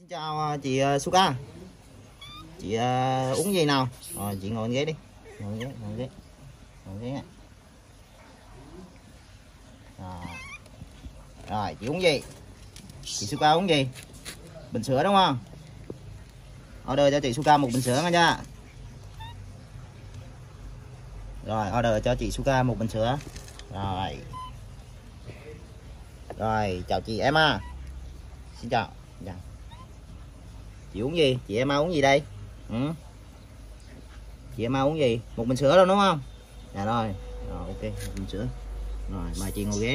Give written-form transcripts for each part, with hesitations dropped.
Xin chào chị Suka. Chị uống gì nào? Rồi chị ngồi ghế đi. Ngồi ghế nha. Rồi chị uống gì? Chị Suka uống gì? Bình sữa đúng không? Order cho chị Suka một bình sữa nha. Rồi order cho chị Suka một bình sữa. Rồi chào chị Emma. Xin chào. Dạ. Chị uống gì? Chị Emma uống gì đây? Chị Emma uống gì? Một bình sữa đâu đúng không? Dạ rồi. Rồi ok, một bình sữa. Rồi mời chị ngồi ghế.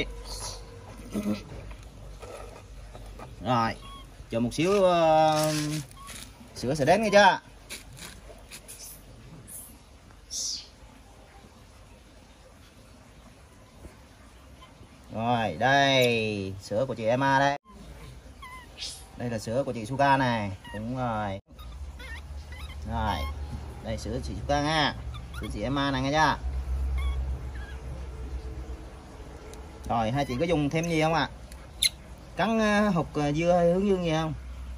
Rồi cho một xíu sữa sẽ đến nghe chưa? Rồi đây sữa của chị Emma đây. Đây là sữa của chị Suka này. Đúng rồi. Rồi đây sữa chị Suka nha. Sữa chị Emma này nghe chưa? Rồi hai chị có dùng thêm gì không ạ? Cắn hột dưa hay hướng dương gì không?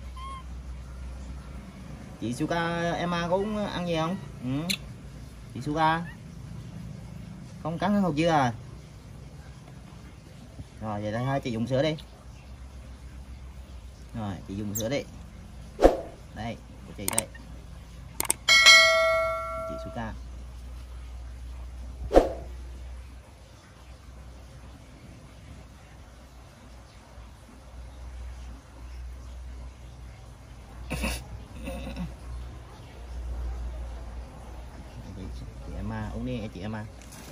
Chị Suka Emma có uống ăn gì không? Chị Suka không cắn hột dưa à? Rồi vậy đây hai chị dùng sữa đi. Rồi chị dùng sữa đi. Đây của chị đây. Chị Suka. Chị Emma uống đi chị Emma.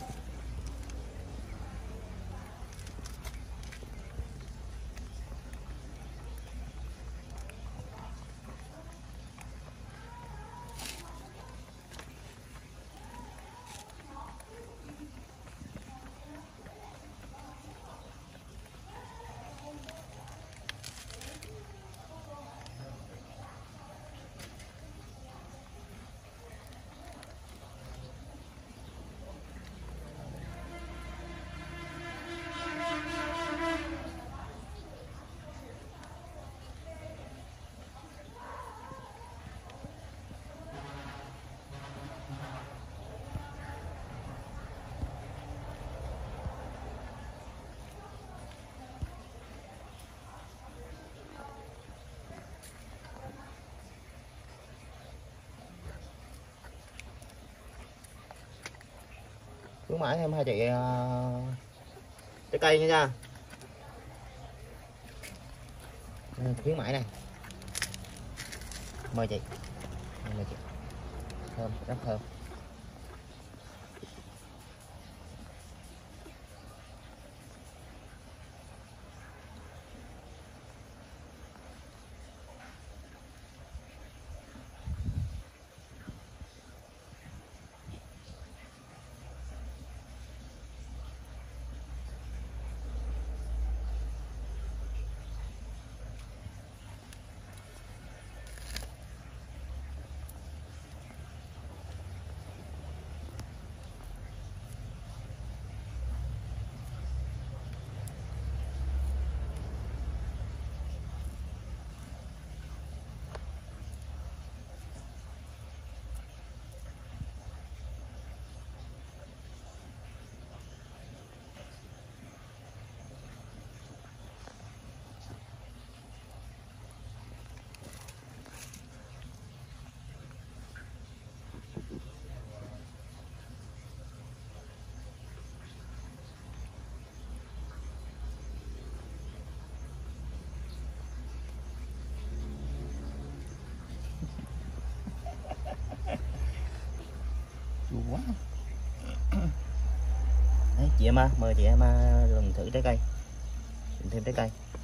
Khuyến mãi thêm hai chị trái cây nha. Khuyến mãi này. Mời chị. Mời chị. Thơm, rất thơm. Quá. Đấy, chị Emma, mời chị Emma lần thử trái cây. Thêm trái cây.